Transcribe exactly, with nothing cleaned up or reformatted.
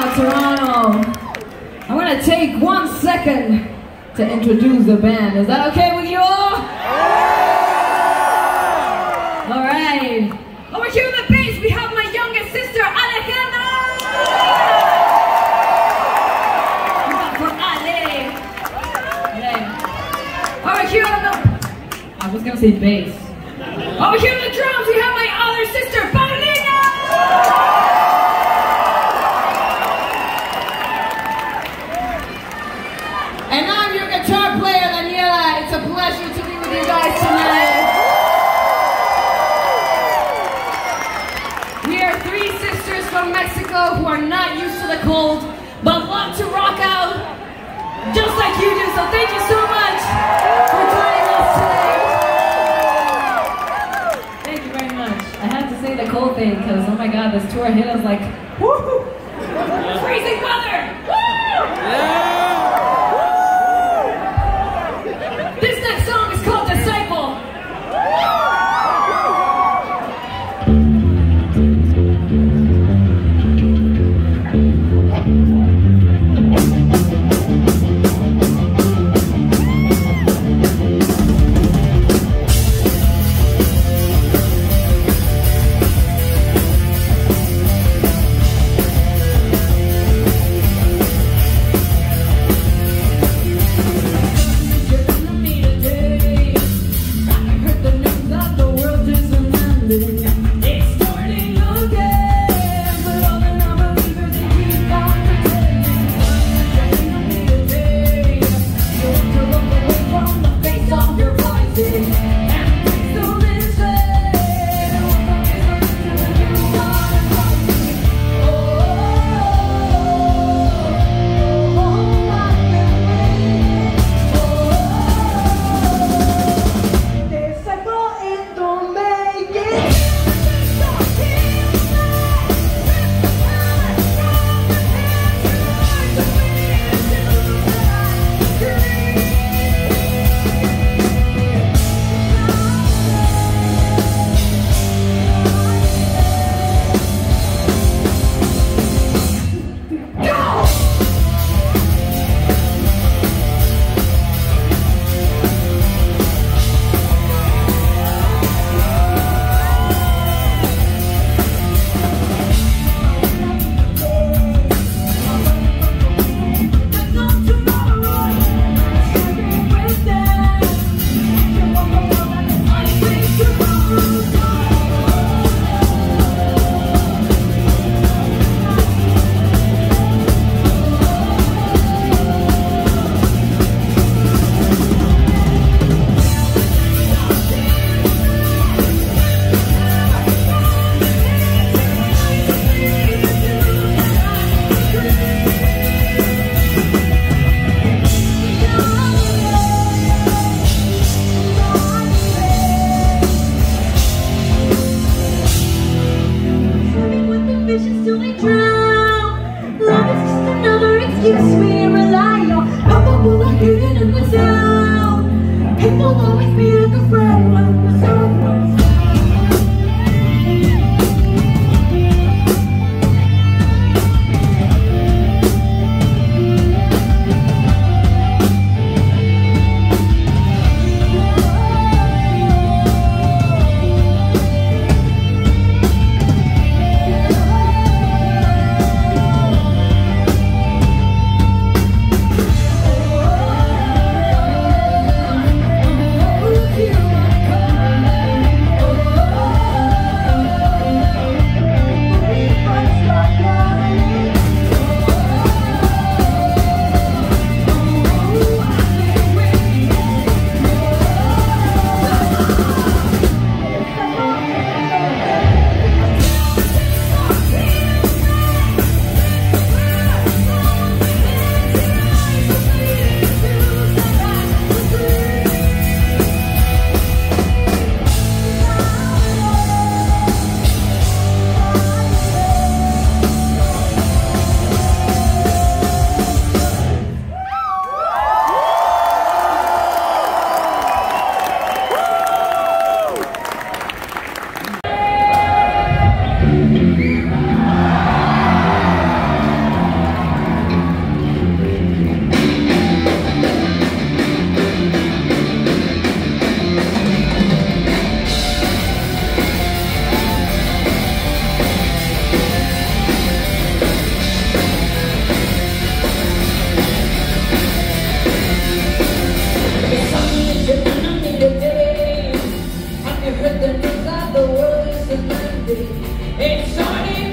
now, Toronto. I'm gonna take one second to introduce the band. Is that okay with you all? All right. Over here on the bass, we have my youngest sister, Alejandra. For Ale. Yeah. Over here on the, I was gonna say bass. Over here on the drums, we have my other sister, Paulina. And I'm your guitar player, Daniela. It's a pleasure to be with you guys tonight. We are three sisters from Mexico who are not used to the cold, but love to rock out just like you do. So thank you so much for joining us today. Thank you very much. I had to say the cold thing because, oh my God, this tour hit us like, woo! Freezing weather! Woo! Yeah. This next song is called Disciple. It started